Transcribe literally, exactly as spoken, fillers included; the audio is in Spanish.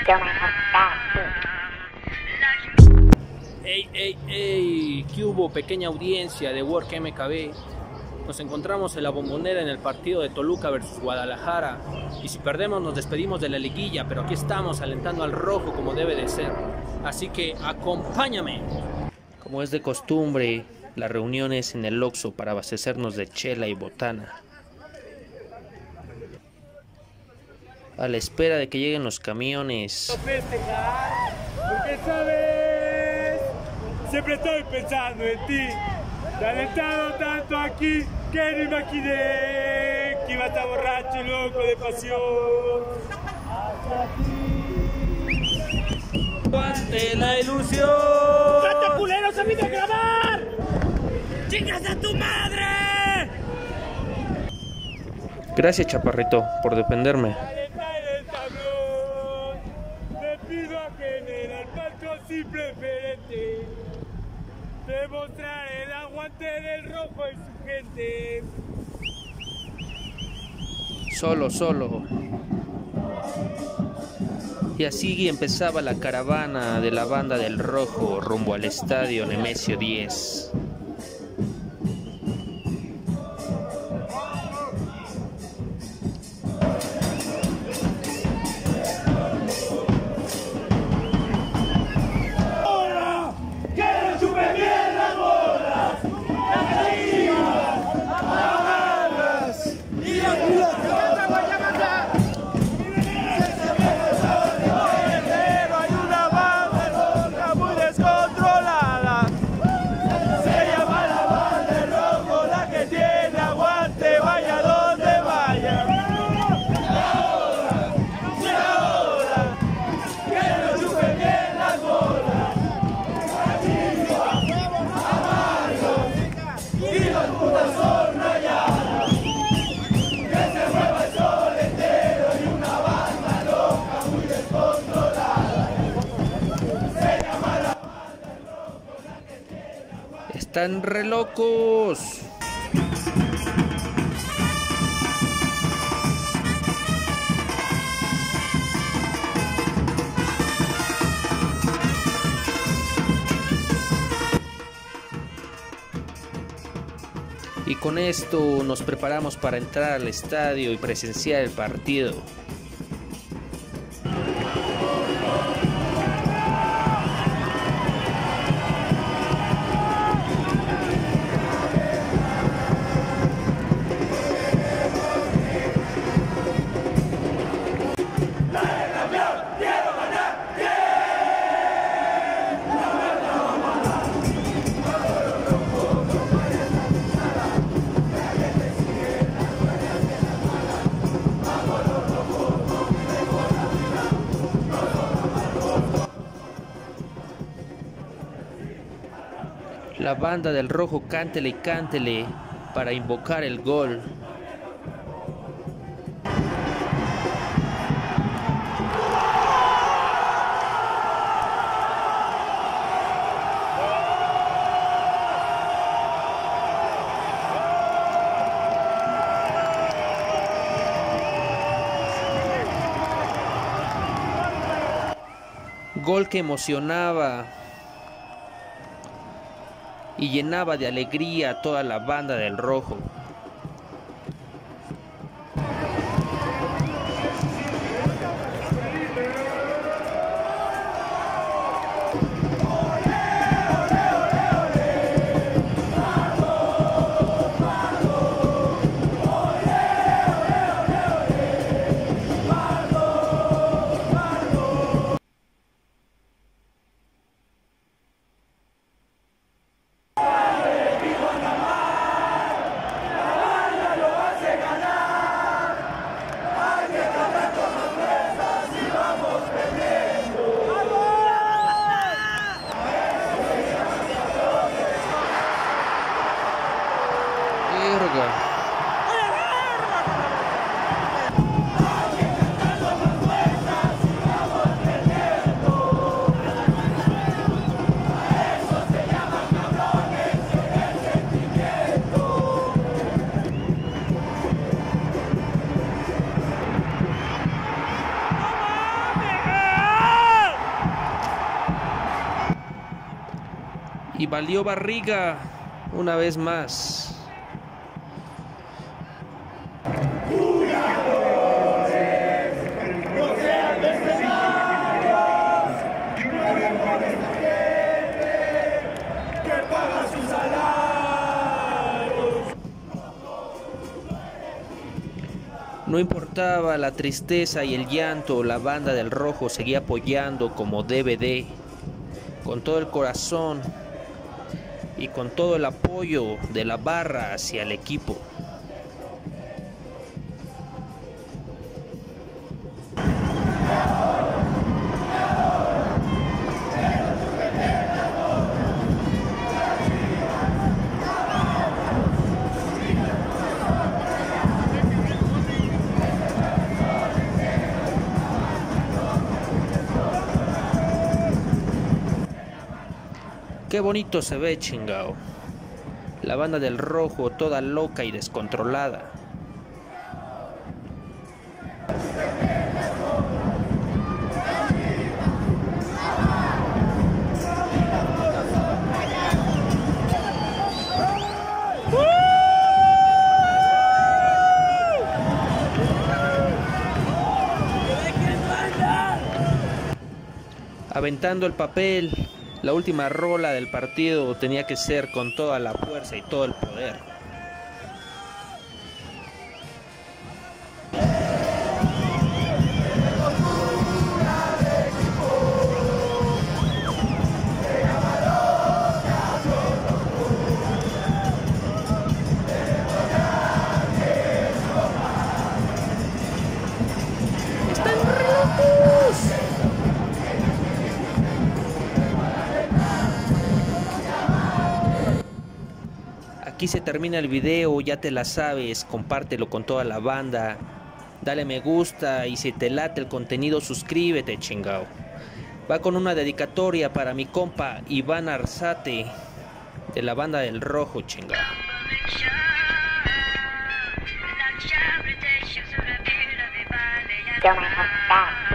Ey, ey, ey, ¿qué hubo? Pequeña audiencia de Work M K B. Nos encontramos en la Bombonera en el partido de Toluca versus Guadalajara. Y si perdemos nos despedimos de la liguilla, pero aquí estamos alentando al rojo como debe de ser. Así que acompáñame. Como es de costumbre, la reunión es en el Oxxo para abastecernos de chela y botana. A la espera de que lleguen los camiones. Festejar, porque sabes, siempre estoy pensando en ti. Te he alentado tanto aquí que no imaginé que iba a estar borracho y loco de pasión. Hasta ti. ¡Aguante la ilusión! ¡Trate culero, se vino a grabar! ¡Chingas a tu madre! Gracias, Chaparrito, por defenderme. Le pido a General Palco sin preferente demostrar el aguante del rojo y su gente. Solo, solo. Y así empezaba la caravana de la banda del rojo rumbo al estadio Nemesio diez. ¡Están re locos! Y con esto nos preparamos para entrar al estadio y presenciar el partido. La banda del rojo cántele y cántele para invocar el gol. Gol que emocionaba y llenaba de alegría a toda la banda del rojo. Y valió barriga una vez más. No importaba la tristeza y el llanto, la banda del Rojo seguía apoyando como debe de, con todo el corazón y con todo el apoyo de la barra hacia el equipo. Qué bonito se ve, chingao. La banda del Rojo toda loca y descontrolada. Aventando el papel. La última rola del partido tenía que ser con toda la fuerza y todo el poder. ¡Están locos! Aquí se termina el video, ya te la sabes, compártelo con toda la banda, dale me gusta y si te late el contenido suscríbete, chingao. Va con una dedicatoria para mi compa Iván Arzate de la banda del Rojo, chingao. Don't have that.